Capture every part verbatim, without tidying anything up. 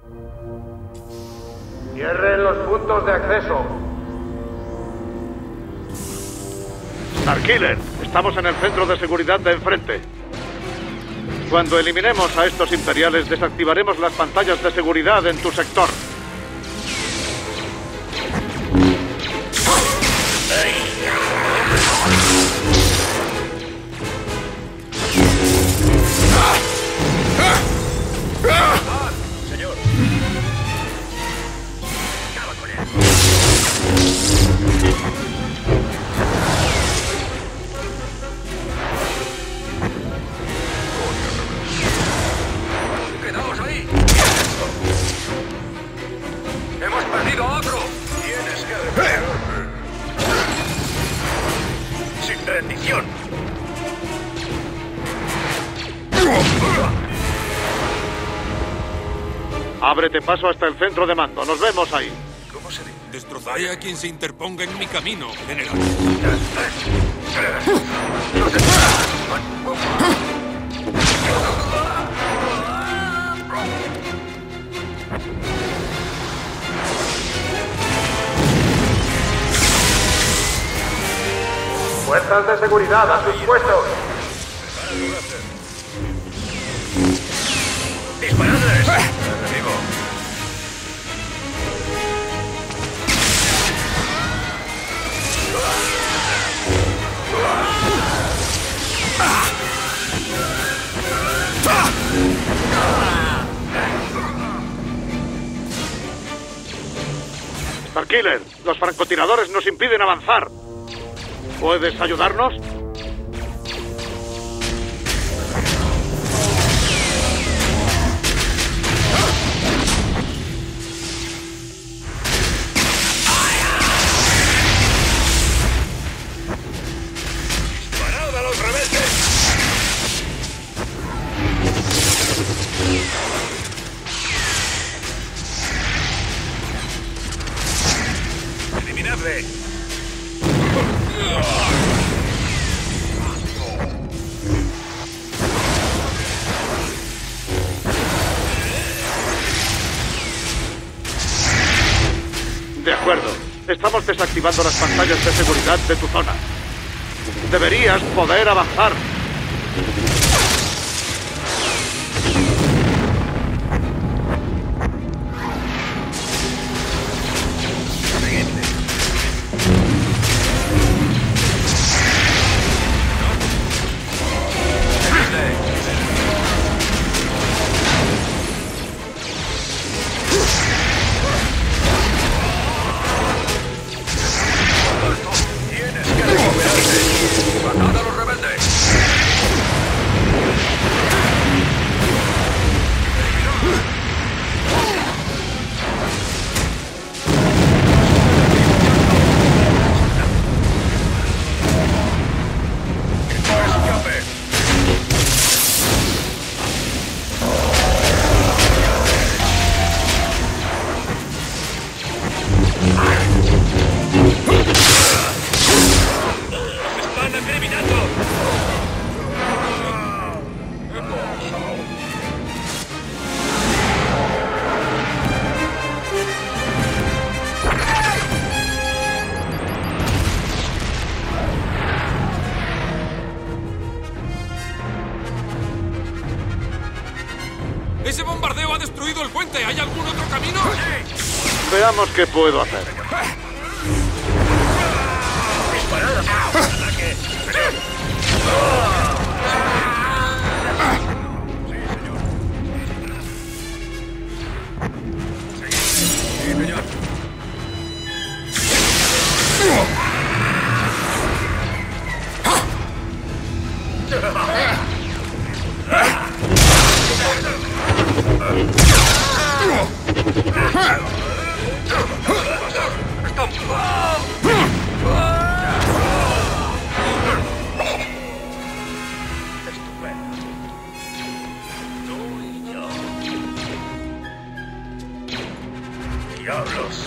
Cierren los puntos de acceso. Starkiller, estamos en el centro de seguridad de enfrente. Cuando eliminemos a estos imperiales, desactivaremos las pantallas de seguridad en tu sector. Señor. Acaba con él. ¡Quedaos ahí! ¡Hemos perdido a otro! Tienes que repetir. ¡Sin rendición! Ábrete paso hasta el centro de mando. Nos vemos ahí. ¿Cómo se dice? Destrozaré a quien se interponga en mi camino, general. Fuerzas de seguridad a sus puestos. ¡Disparadles! Enemigo. Starkiller, los francotiradores nos impiden avanzar. ¿Puedes ayudarnos? ¡Disparad a los rebeldes! ¡Eliminadle! De acuerdo. Estamos desactivando las pantallas de seguridad de tu zona. Deberías poder avanzar. ¡Tienes que recuperarte! ¡Matad a los rebeldes! ¡Ese bombardeo ha destruido el puente! ¿Hay algún otro camino? Veamos qué puedo hacer. Sí, señor. ¡Diablos!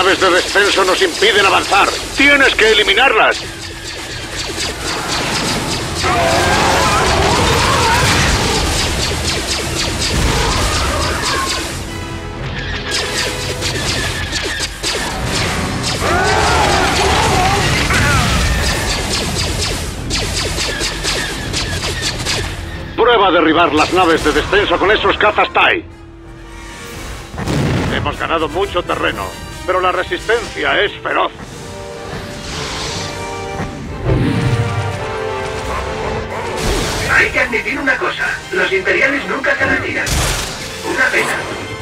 naves de descenso nos impiden avanzar. ¡Tienes que eliminarlas! Prueba a derribar las naves de descenso con esos cazas TIE. Hemos ganado mucho terreno, pero la resistencia es feroz. Hay que admitir una cosa, los imperiales nunca se retiran. Una pena.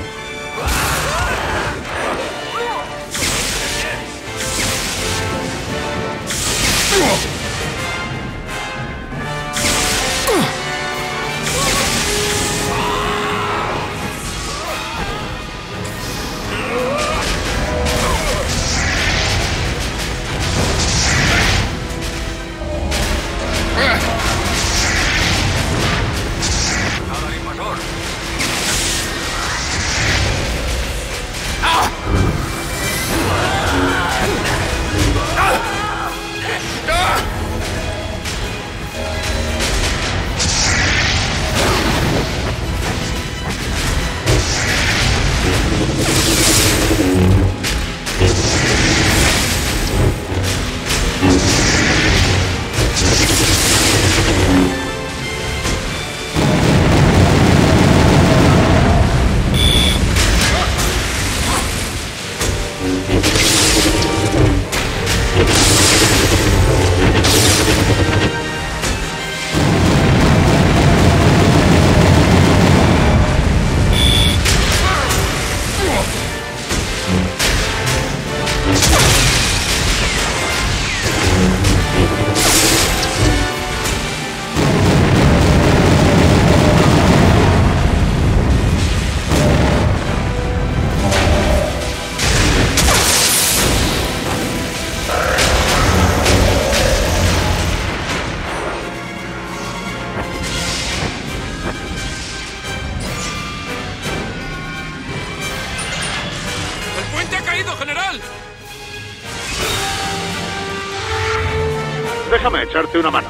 Déjame echarte una mano.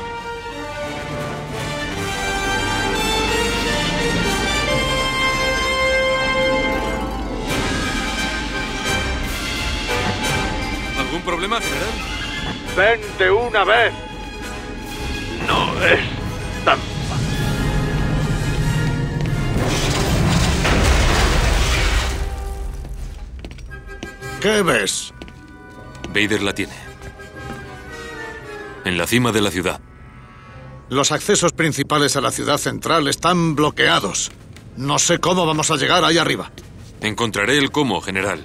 ¿Algún problema, general? Vente una vez. No es tan... ¿Qué ves? Vader la tiene. En la cima de la ciudad. Los accesos principales a la ciudad central están bloqueados. No sé cómo vamos a llegar ahí arriba. Encontraré el cómo, general.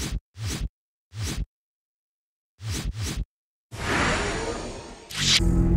You